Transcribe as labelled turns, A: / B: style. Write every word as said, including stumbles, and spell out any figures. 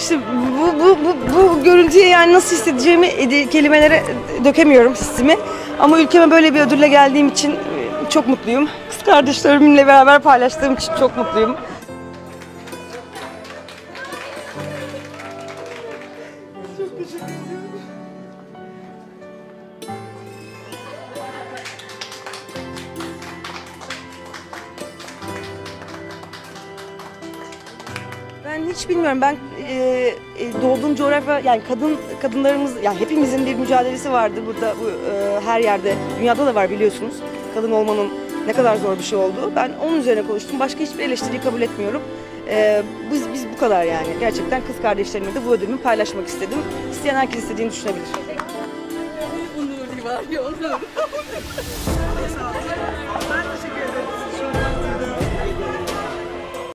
A: işte bu, bu, bu, bu görüntüye yani nasıl hissedeceğimi kelimelere dökemiyorum hissimi. Ama ülkeme böyle bir ödülle geldiğim için çok mutluyum. Kız kardeşlerimle beraber paylaştığım için çok mutluyum. Çok teşekkür ederim. Ben hiç bilmiyorum. Ben e, e, doğduğum coğrafya, yani kadın kadınlarımız, yani hepimizin bir mücadelesi vardı burada, bu e, her yerde, dünyada da var biliyorsunuz. Kadın olmanın ne kadar zor bir şey olduğu. Ben onun üzerine konuştum. Başka hiçbir eleştiriyi kabul etmiyorum. E, biz biz bu kadar yani. Gerçekten kız kardeşlerimle de bu ödülümü paylaşmak istedim. İsteyen herkes istediğini düşünebilir.